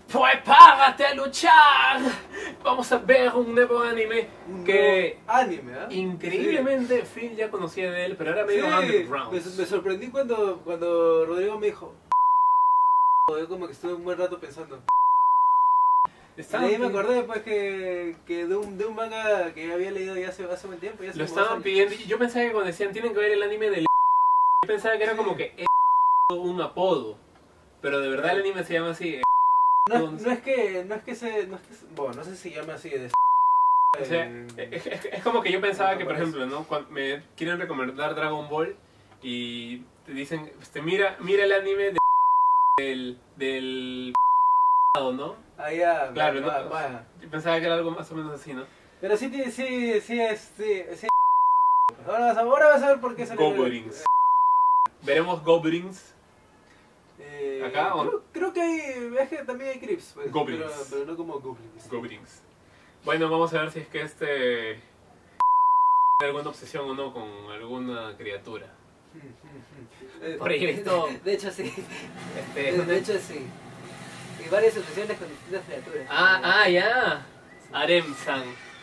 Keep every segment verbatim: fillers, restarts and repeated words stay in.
¡Prepárate a luchar! Vamos a ver un nuevo anime Un que nuevo anime, ¿eh? increíblemente Phil ya conocía de él, pero era medio Sí, underground. me, me sorprendí cuando, cuando Rodrigo me dijo. Yo como que estuve un buen rato pensando. Y Estaban ahí me pi- acordé después que, que de, un, de un manga que había leído ya hace, hace buen tiempo. Ya hace Lo como dos estaban años. pidiendo y yo pensaba que cuando decían tienen que ver el anime del yo pensaba que era como que un apodo, pero de verdad el anime se llama así. No, no es que, no es que se, no es que se- bueno, no sé si se llama así de O sea, en- es, es- es como que yo pensaba que, por japonés. ejemplo, ¿no? Cuando me quieren recomendar Dragon Ball y te dicen, este, mira, mira el anime de- del del ¿no? Ah, ya, Claro, va, ¿no? va. Yo pensaba que era algo más o menos así, ¿no? Pero sí, sí, sí, sí, es, sí, sí. Ahora vas a, ahora vas a ver por qué sale. Goblins. Veremos Goblins. Eh, ¿Acá o- creo, creo que hay, es que también hay Crips, pues, Goblins. pero, pero no como Goblins. Goblins. Bueno, vamos a ver si es que este tiene alguna obsesión o no con alguna criatura. Eh, Por ahí he visto, De hecho, sí. este, De, de hecho, sí. Y varias obsesiones con distintas criaturas. Ah, ah, ya. Arem-san.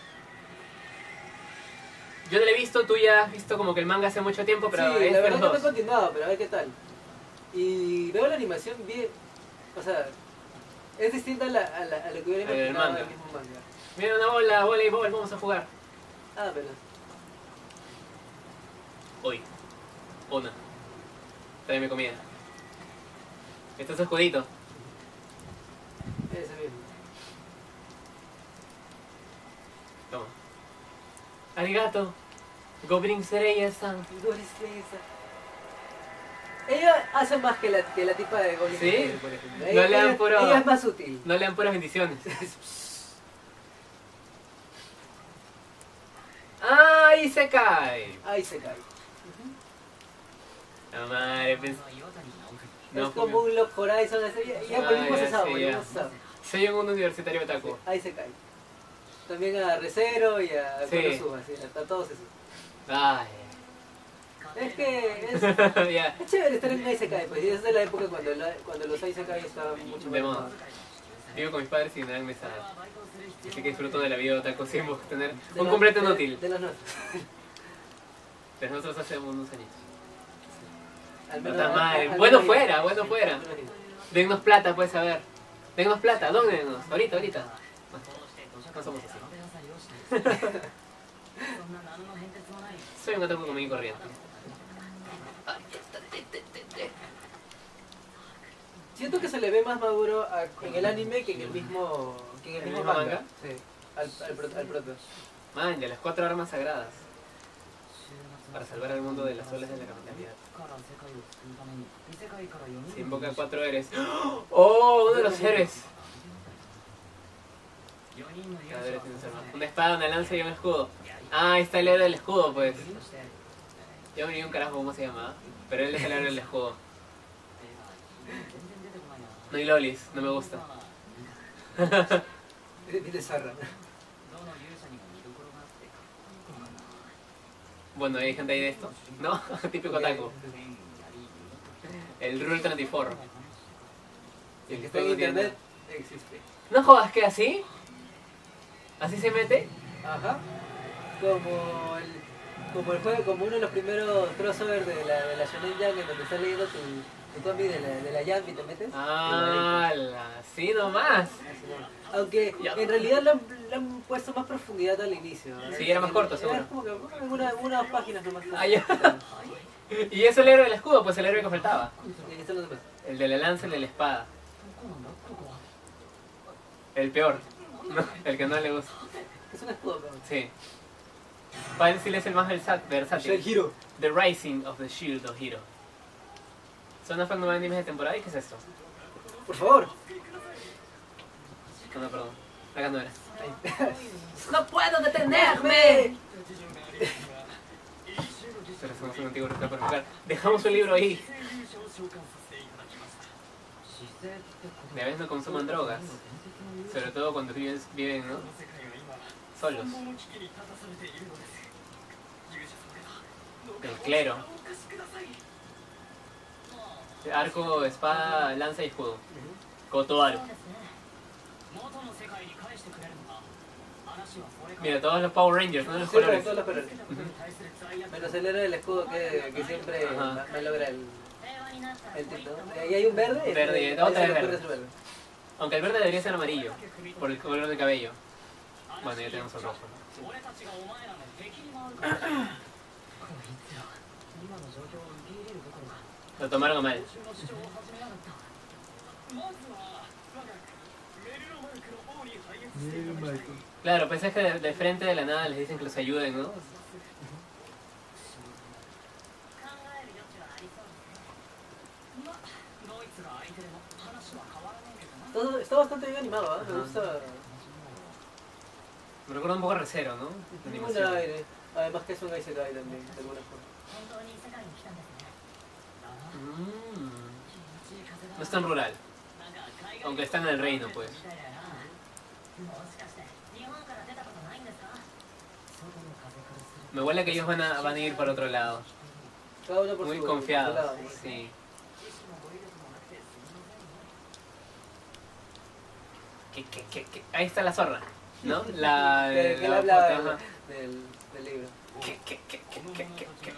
Yo no lo he visto, tú ya has visto como que el manga hace mucho tiempo, pero sí, es la de verdad los que no he dos. continuado, pero a ver qué tal. Y veo la animación bien. O sea, es distinta a, la, a, la, a lo que hubiera El imaginado manga. del mismo manga. Mira una bola, voleibol, vamos a jugar. Ah, pero. Hoy. Una. Tráeme comida. Este es escudito. Ese mismo. Toma. Arigato. Goblin Sereya-san. Goblin Slayer. Ella hace más que la, que la tipa de Goblin ¿Sí? Slayer, por ejemplo. No Ella, le dan ella- puro- ella es más útil. No le dan puras bendiciones. ¡Ay, se cae! Ahí se cae. La madre, pens- No, es como un Lock Horizon. así, Ya, ya Ah, volvimos ya, a Sao, sí, volvimos ya. a Sao. Soy un universitario otaku. Ahí se cae. También a Recero y a Sí. Konosuba, sí, a, a todos esos. Ay. Es que es, Ya. es chévere estar en un Isekai, pues, y es de la época cuando, la- cuando los Isekai estaban mucho De más moda. Vivo con mis padres y me dan mesa. Así que disfruto de la vida otaku sin tener de un los- completo de- inútil. De los nuestros. Pero nosotros hacemos unos años. Al Puta al- madre. al Bueno menos fuera, yo. bueno Sí, fuera. al menos yo. Dennos plata, pues a ver. Dennos plata, dóndennos. Ahorita, ahorita. No somos así. Soy un otaku común y corriente. Siento que se le ve más maduro a- en el anime que en el mismo, que en el ¿El mismo mismo manga. manga? Sí, al, al, pro- al proto. Man, de las cuatro armas sagradas. Para salvar al mundo de las olas de la capitalidad. Se invoca a cuatro héroes. ¡Oh! Uno de los héroes. Cada héroe tiene su arma. Una espada, una lanza y un escudo. Ah, ahí está el héroe del escudo, pues. Yo me ni un carajo cómo se llamaba. Pero él es el héroe del escudo. No hay lolis, no me gusta. Viste Zarra. Bueno, hay gente ahí de esto. ¿No? Típico otaku. El Rule treinta y cuatro. El que está en internet existe. No jodas, que así. ¿Así se mete? Ajá. Como el, como el juego, como uno de los primeros crossovers de la, de la Shonen Jump en donde estás leyendo tu, tu cómic de la, de la Jump y te metes. Ah, así nomás. Así no. Aunque Ya. en realidad le han, le han puesto más profundidad al inicio. ¿no? Sí, era más corto, Era seguro. como que bueno, algunas, algunas páginas nomás. Ah, ya. Y es el héroe del escudo, pues el héroe que faltaba. Y ahí están los demás. El de la lanza y el de la espada. El peor. No, el que no le gusta. Es un escudo, pero. Sí. Para él sí le es el más versa- versátil. Hero. The Rising of the Shield of Hero. ¿Son fan de animes de temporada? ¿Y qué es esto? Por favor. No, no, perdón. Acá no era. Ahí. ¡No puedo detenerme! Pero somos un antiguo ritual para jugar. Dejamos un libro ahí. De a veces no consuman drogas. Sobre todo cuando viven, viven ¿no? solos. El clero. Arco, espada, lanza y escudo. Kotoaru. Mira, todos los Power Rangers, ¿no? Los Siempre colores. todos los colores. Menos el héroe del escudo que, que siempre Ajá. me logra el, el tinto. Y hay un verde. Verde, este, otra ahí se vez le ocurre verde. ser verde. Aunque el verde debería ser amarillo, por el color del cabello. Bueno, ya tenemos el rojo. Lo tomaron a mal. Claro, pues es que de, de frente de la nada les dicen que los ayuden, ¿no? Todo- Está bastante bien animado, ¿ah? Me Ajá. gusta. Me recuerda un poco a Re:Zero, ¿no? La Un animación. aire. Además que es un isekai también, de alguna forma. Mm. No es tan rural. Aunque está en el reino, pues. Me huele que ellos van a, van a ir para otro lado. Cada uno por Muy su, por su confiados. lado, ¿no? Sí. ¿Qué, qué, qué, qué? Ahí está la zorra, ¿no? La... Que, que él la habla foto, del, ajá. del, del libro. ¿Qué, qué, qué, qué, qué, qué, qué?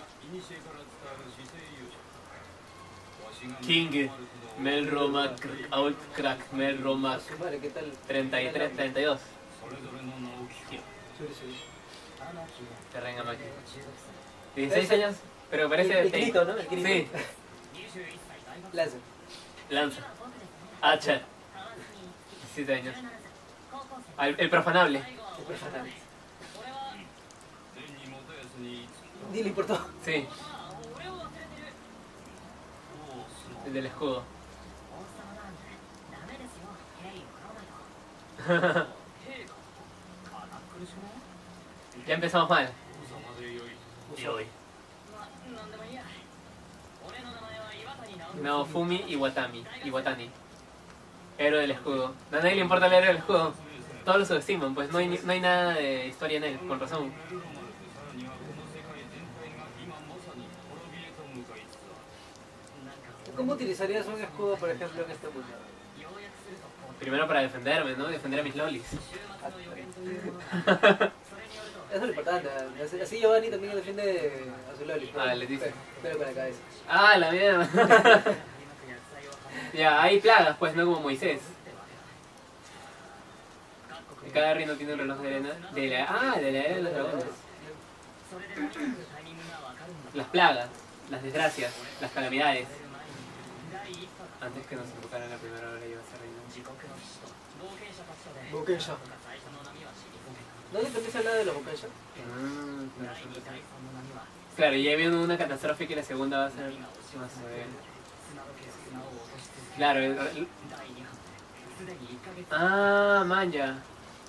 King Melromac Outcrack Melromac Su madre, ¿qué tal? treinta y tres, treinta y dos. Sí, sí. Terrenga máquina. dieciséis años, pero parece... El, el grito, ¿no? El grito. Sí, Lanza. lanza. Hacha. diecisiete años. Ah, El, el profanable. El personaje. Dile por todo. Sí. El del escudo. Ya empezamos mal. Y hoy. No, Fumi Iwatani. Iwatani. Héroe del escudo. A nadie le importa el héroe del escudo. Todos lo subestiman, pues no hay, ni- no hay nada de historia en él, con razón. ¿Cómo utilizarías un escudo, por ejemplo, en este mundo? Primero para defenderme, ¿no? Defender a mis lolis. Eso es lo importante. Así- Así Giovanni también defiende a su Loli. Ah, le dice. Pero con la cabeza. Ah, la mierda. Ya, hay plagas, pues, no como Moisés. Y cada reino tiene un reloj de arena. De la, ah, de la era de los dragones. Las plagas, las desgracias, las calamidades. Antes que nos invocaran la primera hora iba a ser reino. Bokensha. ¿No le también se habla de los Bokensha? Mm, claro, y ya viene una catástrofe que la segunda va a ser más severa. Claro, el, el- ah, man, ya.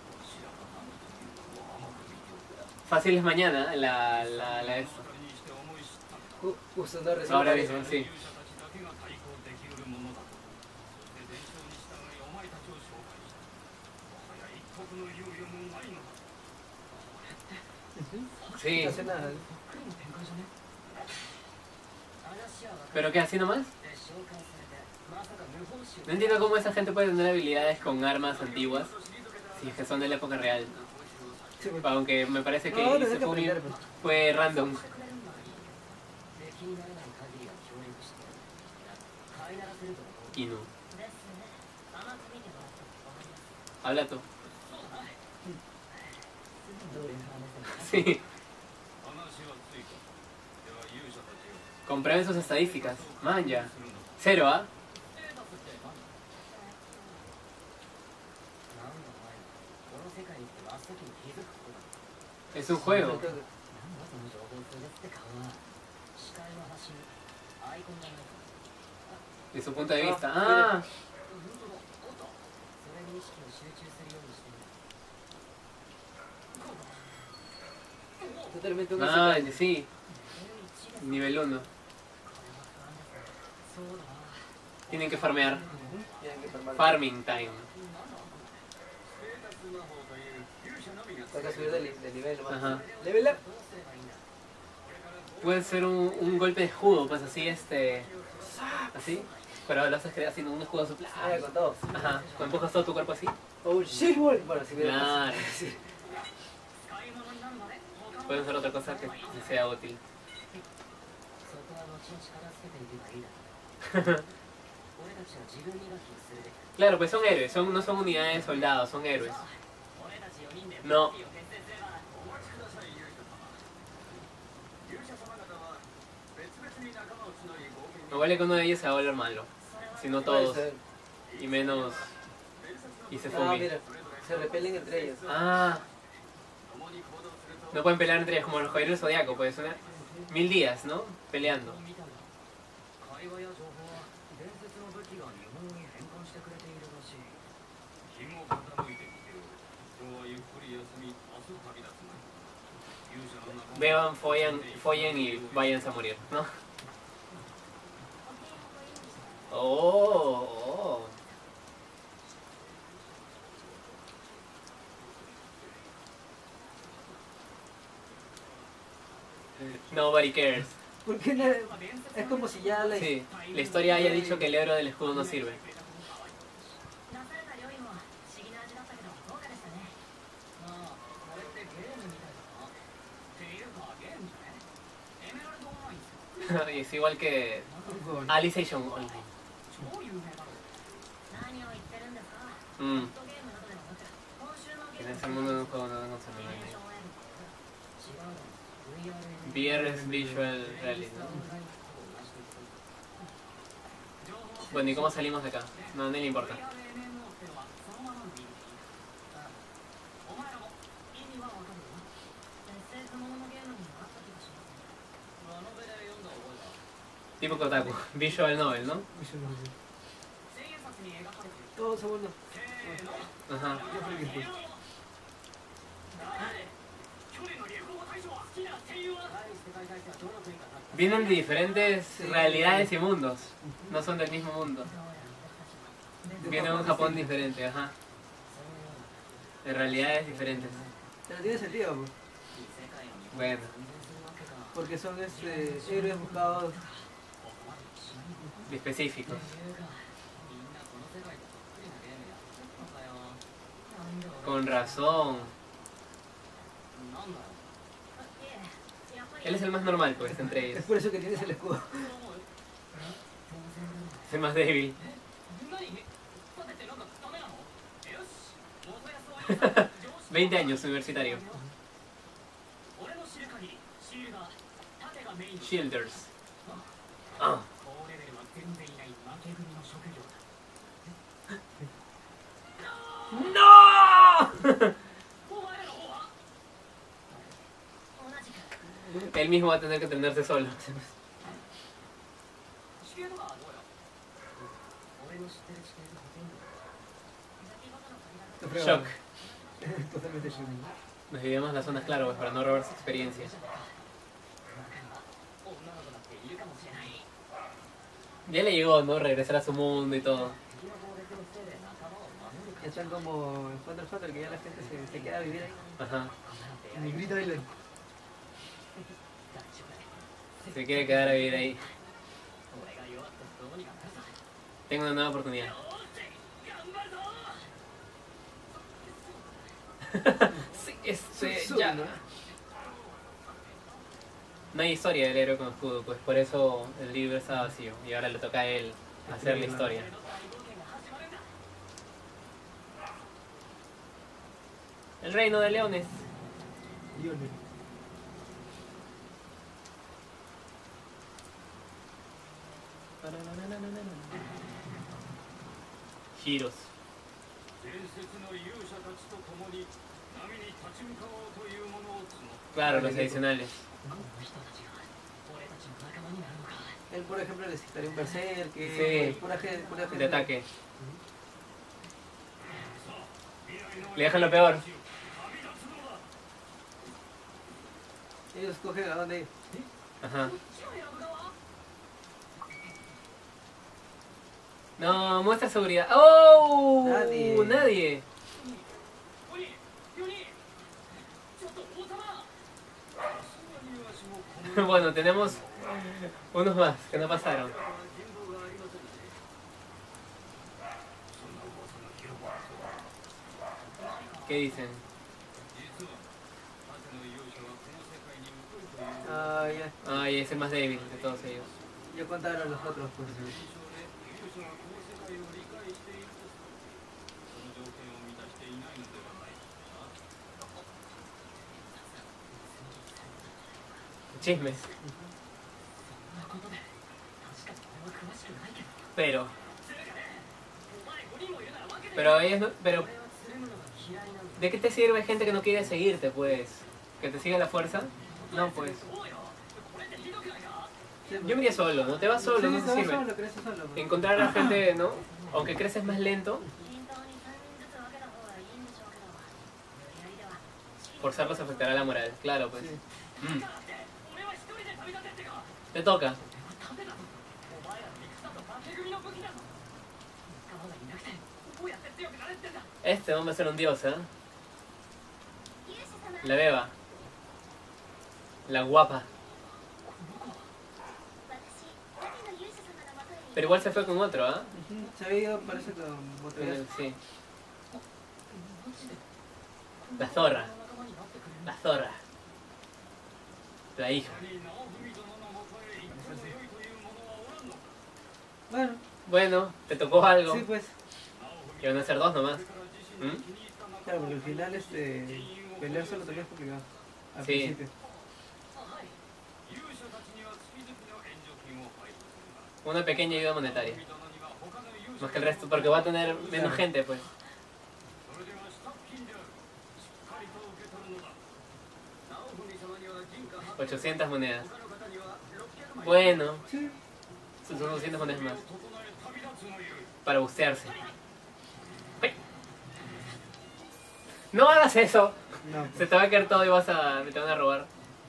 Fácil es mañana, la, la, la esto. Ju- Justo, no recién. Ahora mismo, sí. Sí, No hace nada. pero ¿qué, así nomás? No entiendo cómo esa gente puede tener habilidades con armas antiguas si es que son de la época real. Sí, pues. Aunque me parece que No, les hay ese que fue, un- aprender, pues. fue random. Inu. Habla tú. Sí. Comprueben sus estadísticas. Man, ya. Cero, ¿ah? Es un juego. De su punto de vista. Ah, Totalmente un ah, isekai. sí. Nivel uno. Tienen que farmear. Tienen que farmar. Farming time. Toca subir de, de nivel nomás. Ajá. Level up. Puede ser un, un golpe de escudo, pues así, este. Así. Pero lo haces crear haciendo un escudo supla. Ah, con todo. Ajá. Cuando empujas todo tu cuerpo así. Oh shit, boy. Bueno, si hubiera Claro. Sí. Pueden hacer otra cosa que sea útil. Claro, pues son héroes, son, no son unidades de soldados, son héroes. No. Me huele que uno de ellos se va a volver malo. Si no Puede todos. ser. Y menos... Y se Ah, fumi. mira, se repelen entre ellos. Ah. No pueden pelear entre ellos como los caballeros del Zodiaco, pues una... Mil días, ¿no? Peleando. Beban, follan, follen y váyanse a morir, ¿no? Oh, oh. Nobody cares. ¿Por qué no? Es como si ya la... Sí, la historia haya dicho que el héroe del escudo no sirve. Es igual que Alicization Online. Mm. En ese mundo de un juego no tengo online. V R es Visual Reality. Bueno, ¿y cómo salimos de acá? No, no le importa. Tipo Kotaku, Visual Novel, ¿no? Todo segundo. Ajá. Vienen de diferentes realidades y mundos. No son del mismo mundo. Vienen de un Japón diferente, ajá. De realidades diferentes. Pero tiene sentido, pues, Bueno. porque son este, héroes buscados. Específicos. Con razón. Él es el más normal, pues, entre Es ellos. por eso que tienes el escudo. Es el más débil. veinte años, universitario. Shielders. Ah. ¡No! Él mismo va a tener que entrenarse solo. Shock. Totalmente shock. Nos dividimos las zonas, claro, pues, para no robar su experiencia. Ya le llegó, ¿no? Regresar a su mundo y todo. Están como en Thunder Thunder, que ya la gente se, se queda a vivir ahí. Ajá. En el Grid Island. Se quiere quedar a vivir ahí. Tengo una nueva oportunidad. Sí, este, ya. No hay historia del héroe con escudo, pues por eso el libro está vacío y ahora le toca a él hacer la historia. El reino de leones. Lionel. Giros. Claro, los adicionales. Él, por ejemplo, necesitaría un berserk, que Sí. pura gente, pura gente. De ataque. Le dejan lo peor. Ellos escogen a dónde ir. Ajá. No, muestra seguridad. ¡Oh! Nadie. Nadie. Bueno, tenemos unos más que no pasaron. ¿Qué dicen? Ah, y es el más débil de todos ellos. Yo contaron los otros, pues. Chismes. Pero... Pero ellos no... Pero... ¿De qué te sirve gente que no quiere seguirte, pues? ¿Que te siga la fuerza? No, pues. Yo me iría solo, ¿no? Te vas solo, Sí, no te te vas sirve. solo, creces solo, pues. Encontrar a la gente, ¿no? Aunque creces más lento, forzarlos afectará la moral, claro, pues. Sí. Mm. Te toca. Este hombre va a ser un dios, ¿eh? La beba. La guapa. Pero igual se fue con otro, ¿ah? Ujú, se había ido, parece, con Motoyasu. Sí. La zorra. La zorra. La hija. Bueno, Bueno, te tocó algo. sí, pues. Y van a ser dos nomás. ¿Mm? Claro, porque al final, este. Pelear solo también es complicado. Al Sí. principio. Una pequeña ayuda monetaria. Más que el resto, porque va a tener menos gente, pues. ochocientas monedas. Bueno, Sí. son doscientas monedas más. Para bucearse. ¡Ay! ¡No hagas eso! No, pues. Se te va a caer todo y vas a... te van a robar.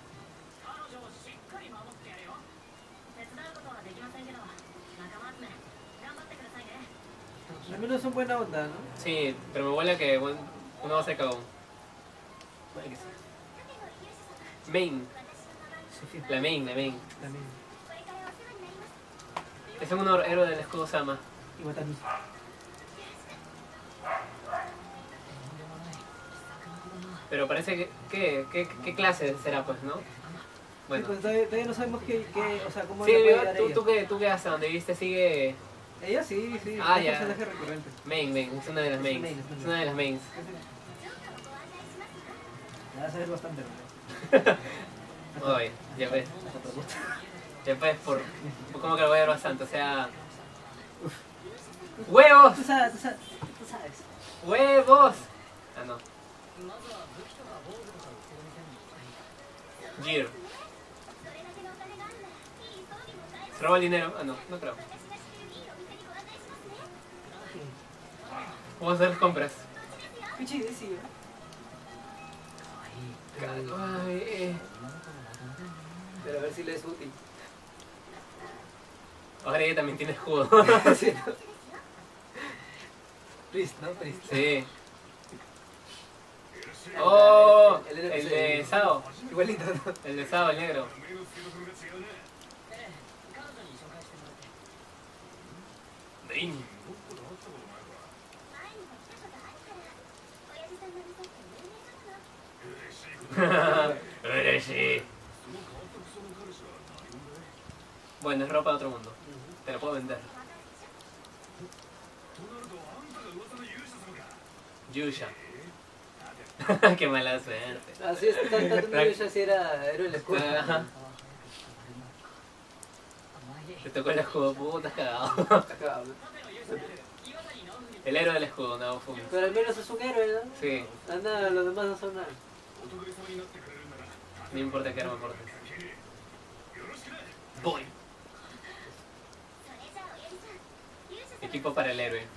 Al menos son buena onda, ¿no? Sí, pero me huele a que bueno, uno va a ser cagón. Main. Sí, La main, la main. también. Es un héroe del escudo Sama. Y Watami. Pero parece que... ¿Qué, qué, qué clase será, pues, no? Sí, Bueno. pues todavía, todavía no sabemos qué, qué, o sea, cómo Sí, le puede yo- dar a tú, ella. tú, que, tú que hasta donde viste sigue... Ella sí, sí, Ah, es ya. un personaje recurrente. Main, main, es una de las Es mains. main, es main. Es una de las mains. La vas a ver bastante, ¿verdad? Oye, ya ves. Hasta por gusto. Ya ves, por... ¿Cómo que lo voy a ver bastante? O sea... ¡Huevos! Tú sabes, tú sabes, tú sabes. ¡Huevos! Ah, no. Gear. ¿Se roba el dinero? Ah, no, no creo. Vamos a hacer las compras. Pichi, sí. Ay, eh. Pero a ver si le es útil. Ahora ella también tiene escudo. Sí, ¿no? Priest, ¿no? Priest. Sí. ¡Oh! El- El el- el- de Sao. Igualito, ¿no? El de Sao, el negro. Rin. Sí. Bueno, es ropa de otro mundo. Te lo puedo vender. Yusha. Qué mala suerte. Así es, tanto que yo sí era héroe en la escuela. Ajá. Te tocó el escudo, puta, estás cagado. Acá, El héroe del escudo, no, Fumi. pero al menos es un héroe, ¿no? Sí, Anda, los demás no son nada. no importa que no me importa. Voy. Equipo para el héroe.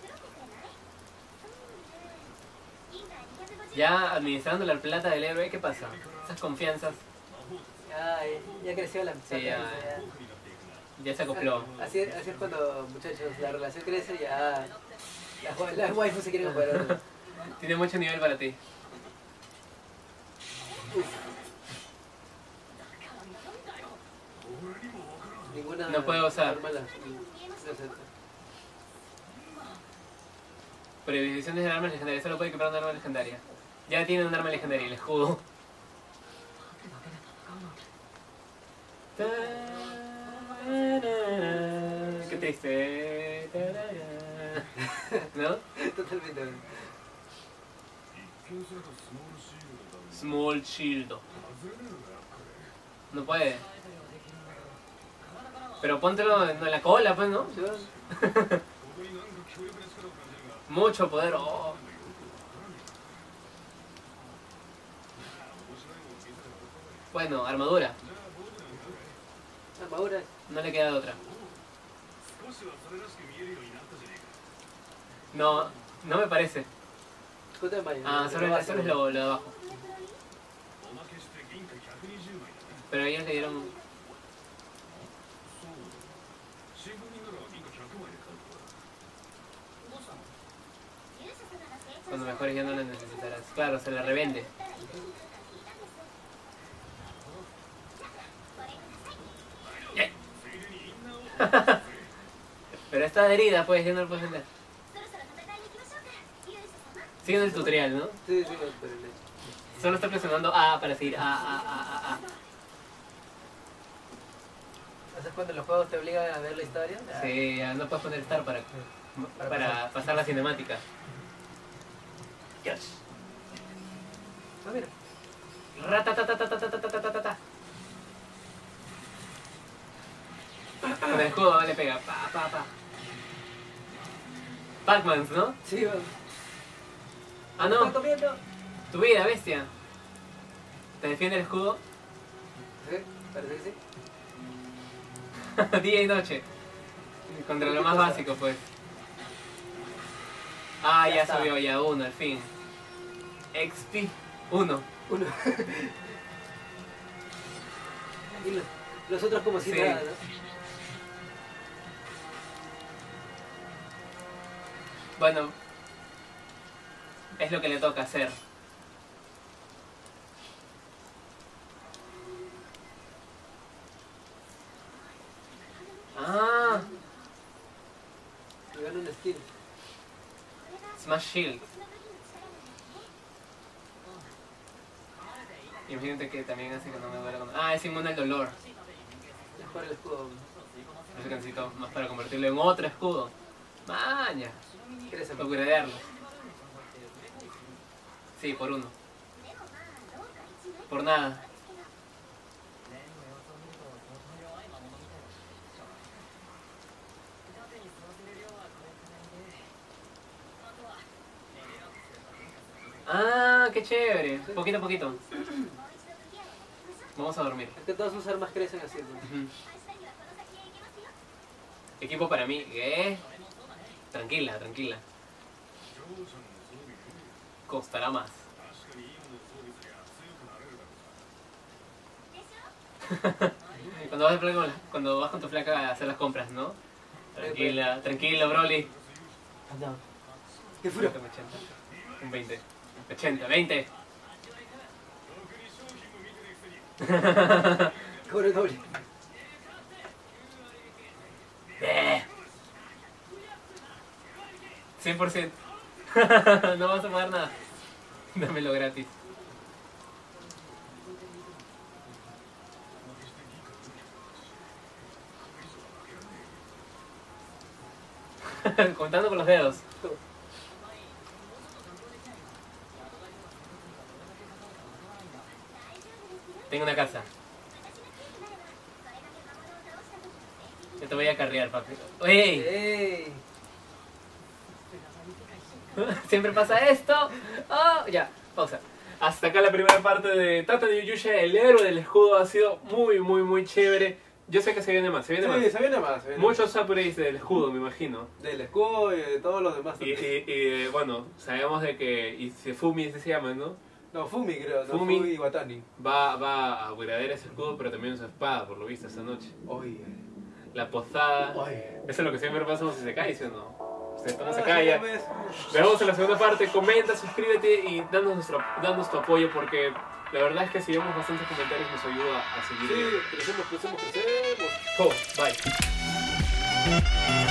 Ya administrando la plata del héroe, ¿qué pasa? Esas confianzas Ya, ya creció la amistad. Sí, ya. ya. ya se acopló. Así, así es cuando, muchachos, la relación crece y ya las wa- las waifus se quieren comparar. Tiene mucho nivel para ti. Ninguna No puedo usar. arma la- no sé. Prohibiciones de armas legendarias. Solo puede equipar una arma legendaria. Ya tiene un arma legendaria, el escudo. Qué triste. ¿No? Totalmente. Small Shield. No puede. Pero póntelo en la cola, pues, ¿no? ¿Sí? Mucho poder. Oh. Bueno, armadura. Armaduras. No le queda de otra. No, no me parece. Escuta de mayo. Ah, solo, es- solo es lo, lo de abajo. Pero ellos le dieron... Cuando mejores ya no la necesitarás. Claro, se la revende. Yeah. Pero está adherida, pues, ya no la puedes vender. Sigue en el tutorial, ¿no? Sí, sí, pero le... Solo está presionando A para seguir A, A, A, A, A. ¿Haces cuando los juegos te obligan a ver la historia? Sí, ya no puedes poner Star para, para pasar la cinemática. Dios. Ah, mira. Ratatatatatatatatata. Con el escudo le pega. Pa, pa, pa. Pac-Mans, ¿no? Sí, va. Ah, ¿Estás no. comiendo? Tu vida, bestia. ¿Te defiende el escudo? Sí, parece que sí. Día y noche. Contra lo más básico, pues. Ah, Ya ya está. subió, ya uno, al fin. X P uno. Uno. Y los, los otros como si Sí. nada, ¿no? Bueno, es lo que le toca hacer. Ah, Me gana un skill. Smash Shield. Imagínate que también hace que no me duele cuando... Ah, es inmune al dolor. Es por el escudo. Ese que necesito más para convertirlo en otro escudo. Maña. ¿Quieres Para upgradearlo. Sí, por uno. Por nada. Ah, qué chévere. Poquito a poquito. Vamos a dormir. Es que todas sus armas crecen así, ¿no? Ujú. Equipo para mí. ¿Qué? Tranquila, tranquila. Costará más. Cuando vas, a con la- cuando vas con tu flaca a hacer las compras, ¿no? Tranquila, tranquilo, Broly. Anda. ¡Qué furo! ochenta. Un veinte. ochenta, veinte. Cobre doble. Eh. cien por ciento. No vas a pagar nada. Dámelo gratis. Contando con los dedos. Tengo una casa. Yo te voy a carrear, papi. ¡Ey! ¡Ey! Siempre pasa esto. Oh, ya, pausa. Hasta acá la primera parte de Tata de Yuyusha, el héroe del escudo. Ha sido muy, muy, muy chévere. Yo sé que se viene más, se viene Sí, más. se viene más. se viene Muchos upgrades del escudo, me imagino. más. Del escudo y de todos los demás. Y, también. y, y, bueno, sabemos de que y si Fumi ese se llama, ¿no? No, Fumi creo. No, Fumi. Fumi y Watani. Va, va a upgradear ese escudo, pero también su espada, por lo visto, esta noche. Oye. La posada. Oye. Eso es lo que siempre pasa con si se cae, ¿sí o no? Si estamos Ah, acá sí, ya. ves. Nos vemos en la segunda parte. Comenta, suscríbete y danos, nuestro, danos tu apoyo porque la verdad es que si vemos bastantes comentarios nos ayuda a seguir. Sí, crecemos, crecemos, crecemos. Oh, bye.